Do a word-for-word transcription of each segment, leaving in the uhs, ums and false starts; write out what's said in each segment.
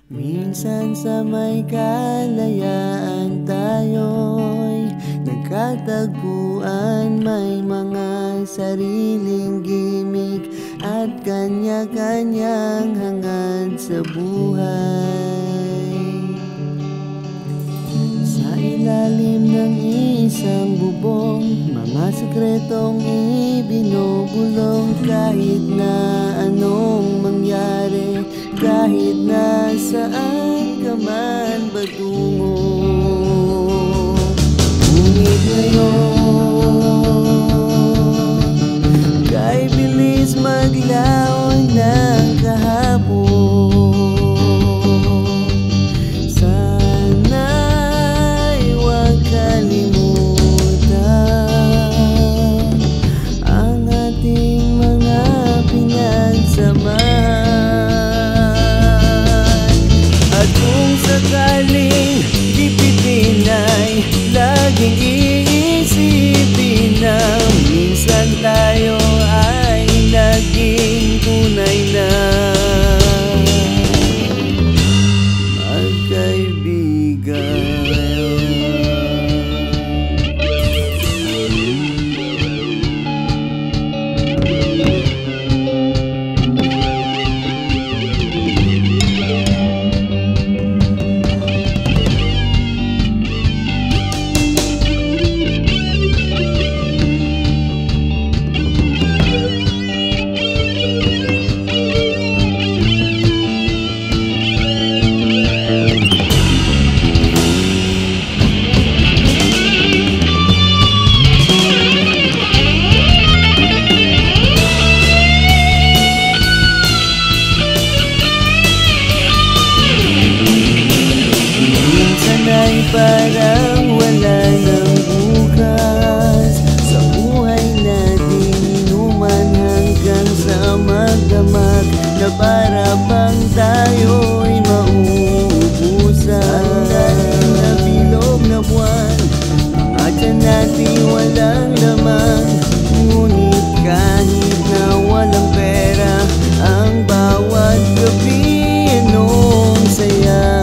Minsan sa may kalayaan tayo'y nagkatagpuan, may mga sariling gimik at kanya-kanyang hangad sa buhay. Sa ilalim ng isang bubong, mga sekretong ibinubulong. Kahit na anong mangyari, kahit na saan ka man patungo, ngunit ngayon kay bilis maglaon ng kahapon. Sana'y huwag kalimutan ang ating mga pinagsamahan. Sakaling gipitin ay laging iisipin na minsan tayo ay naging tunay na magkaibigan. Parang wala ng bukas sa buhay natin, inuman hanggang sa magdamag na para bang tayo'y mauubusan. Dahil na bilog na buwan, mga tiyan natin walang laman. Ngunit kahit na walang pera, ang bawat gabi anong saya.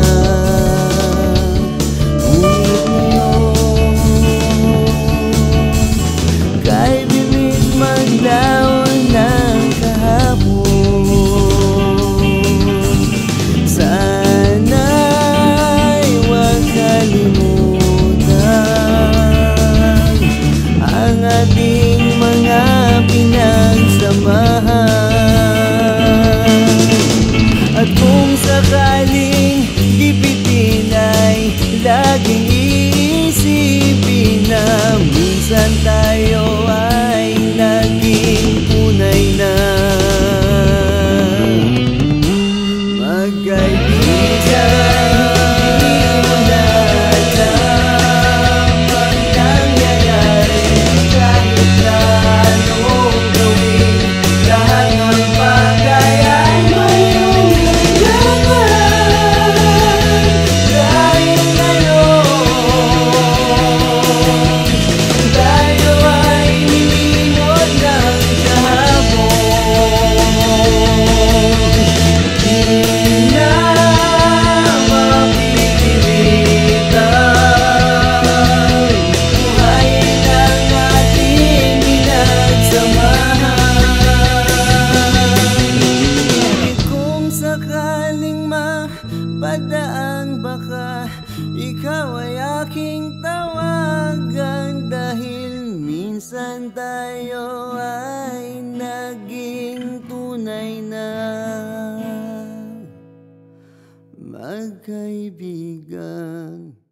Maglaon ng kahapon, sana'y huwag kalimutan ang ating mga pinagsamahan. At kung sakaling gipitin ay laging iisipin na minsan tayo ay naging tunay na magkaibigan. Padaan baka ikaw ay aking tawagan, dahil minsan tayo ay naging tunay na magkaibigan.